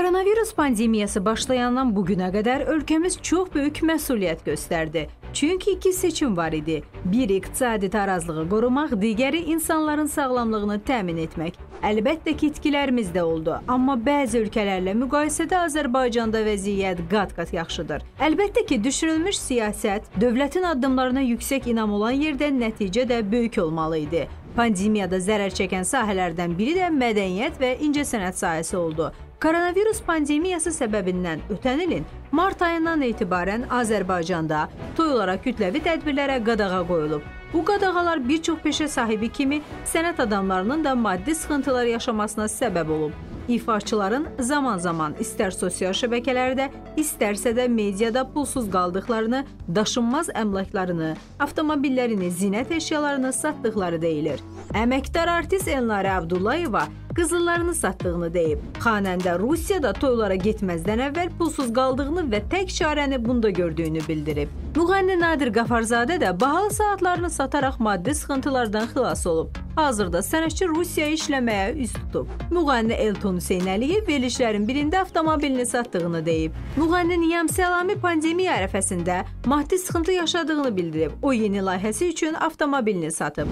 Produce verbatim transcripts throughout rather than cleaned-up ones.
Koronavirus pandemiyası başlayandan bugüne qədər ölkəmiz çox böyük məsuliyyət göstərdi. Çünki iki seçim var idi. Biri iqtisadi tarazlığı qorumaq, digəri insanların sağlamlığını təmin etmək. Əlbəttə ki, itkilərimiz də oldu. Amma bəzi ölkələrlə müqayisədə Azərbaycanda vəziyyət qat-qat yaxşıdır. Əlbəttə ki, düşürülmüş siyasət, dövlətin addımlarına yüksək inam olan yerdə nəticə də böyük olmalı idi. Pandemiyada zərər çəkən sahələrdən biri də mədəniyyət və incəsənət sahəsi oldu. Koronavirus pandemiyası səbəbindən ötən ilin mart ayından etibarən Azərbaycanda toylara, kütləvi tədbirlərə qadağa qoyulub. Bu qadağalar bir çox peşə sahibi kimi sənət adamlarının da maddi sıxıntılar yaşamasına səbəb olub. İfaçıların zaman-zaman istər sosial şəbəkələrdə, istərsə də mediada pulsuz qaldıqlarını, daşınmaz əmlaklarını, avtomobillərini, zinət əşyalarını satdıqları deyilir. Əməkdar artist Elnarə Abdullayeva qızıllarını satdığını deyib. Xanəndə Rusiyada toylara getməzdən əvvəl pulsuz qaldığını və tək çarəni bunda gördüyünü bildirib. Müğənni Nadir Qafarzadə də bahalı saatlarını sataraq maddi sıxıntılardan xilas olub. Hazırda sənətçi Rusiyaya işləməyə üz tutub. Müğənni Elton Hüseynəliyev verilişlərin birində avtomobilini satdığını deyib. Müğənni Niyam Səlami pandemiya ərəfəsində maddi sıxıntı yaşadığını bildirib. O yeni layihəsi üçün avtomobilini satıb.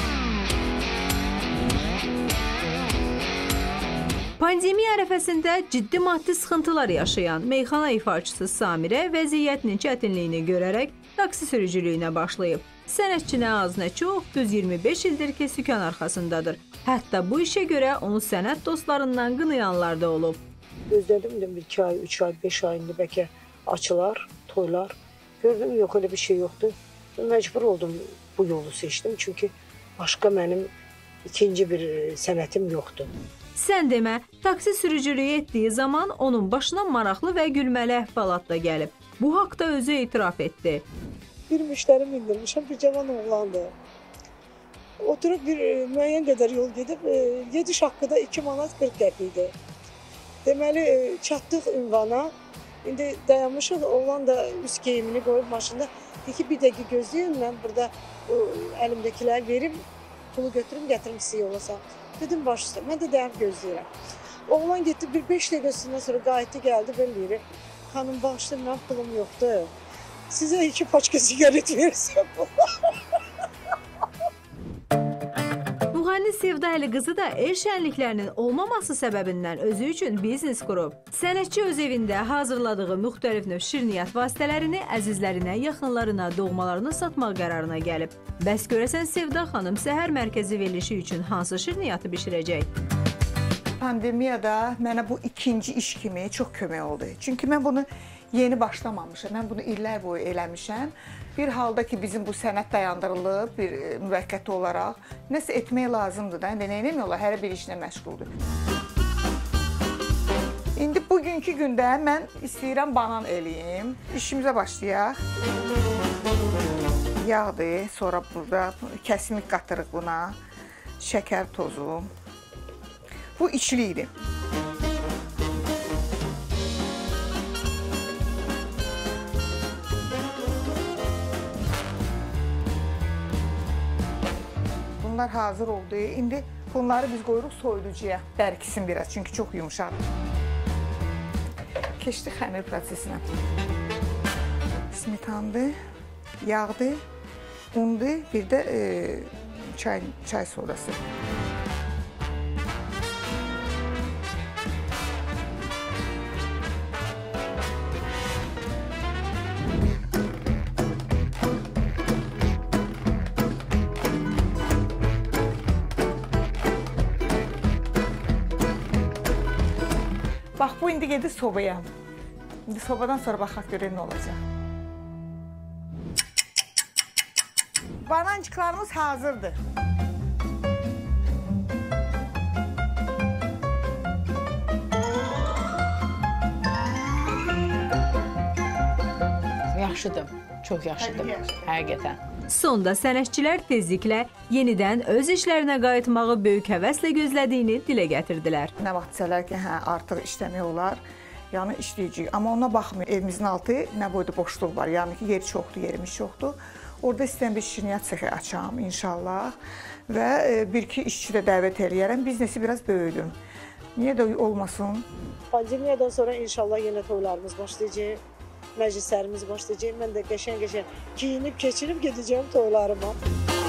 Pandemiya ərəfəsində ciddi maddi sıxıntılar yaşayan meyxana ifaçısı Samirə vəziyyətinin çətinliyini görərək taksi sürücülüyünə başlayıb. Sənətçi nə az nə çox düz iyirmi beş ildir ki, sükan arxasındadır. Hətta bu işə görə onu sənət dostlarından qınayanlar da olub. Gözlədim bir iki ay, üç ay, beş ay indi bəlkə açılar, toylar. Gördüm, yox öyle bir şey yoxdur. Məcbur oldum, bu yolu seçdim. Çünki başqa mənim ikinci bir sənətim yoxdur. Sən demə, taksi sürücülüyü etdiyi zaman onun başına maraqlı və gülməli əhvalat da gəlib. Bu haqda özü etiraf etdi. Bir müştəri mindirmişəm, bir cavan oğlandı. Oturup bir e, müəyyən qədər yol gedib, e, gediş haqqı iki manat qırx qəpikdir. Deməli, e, çatdıq ünvana, indi dayanmışıq, oğlan da üst geyimini qoyub maşında. Dedi ki, bir dəqiqə gözləyin, mən burada o, əlimdəkiləri verim, pulu götürüm, gətirim sizi yolasam. Dedim baş üstə, mən də dayanıb gözləyirəm. Oğlan getdi, bir beş dəqiqəsindən sonra qayıtdı, gəldi, belə deyir. Xanım, bağışlayın, mən pulum yoxdur. Sizə iki paçka sigaret versəm. Müğənni Sevda Əli qızı da el şənliklərinin olmaması səbəbindən özü üçün biznes qurub. Sənətçi öz evində hazırladığı müxtəlif növ şirniyyat vasitələrini əzizlərinə, yaxınlarına, doğmalarına satmaq qərarına gəlib. Bəs görəsən Sevda xanım səhər mərkəzi verilişi üçün hansı şirniyyatı bişirəcək? Pandemiyada mənə bu ikinci iş kimi çox kömək oldu. Çünki mən bunu yeni başlamamışam, mən bunu illər boyu eləmişəm. Bir halda ki, bizim bu sənət dayandırılıb, bir müvəqqəti olaraq nəsə etmək lazımdır da, indi nə eləmək olar, hər bir işlə məşğuldur. İndi bugünkü gündə mən istəyirəm banan eləyim. İşimizə başlayaq. Yağdır, sonra burada kəsimik qatırıq buna, şəkər tozu. Bu içlikdir. Bunlar hazır oldu. İndi bunları biz qoyuruq soyuducuya, bərkisin biraz, çünki çox yumuşadır. Keçdik xəmir prosesinə. Smetandır, yağdır, undur, bir də e, çay, çay sodası. Bax, bu indi gedir sobaya. İndi sobadan sonra baxaq görək nə olacaq. Banancıqlarımız hazırdır. Yaxşıdır, çox yaxşıdır, həqiqətən. Sonda sənətçilər tezliklə yenidən öz işlərinə qayıtmağı böyük həvəslə gözlədiyini dilə gətirdilər. Nə vaxtçələr ki, hə, artıq işləmək olar, yəni işləyəcəyik. Amma ona baxmıyor, evimizin altı nə boyda boşluq var, yəni ki, yeri çoxdur, yerimiz çoxdur. Orada istəyən bir şirniyyat sexi açam inşallah və bir-iki işçi də dəvət eləyərəm, biznesi biraz böyüdüm. Niyə də olmasın? Pandemiyadan sonra inşallah yenə toylarımız başlayacaq, məclislərimiz başlayacaq. Mən də qəşəng-qəşəng geyinib, keçinib gedəcəm toylarıma.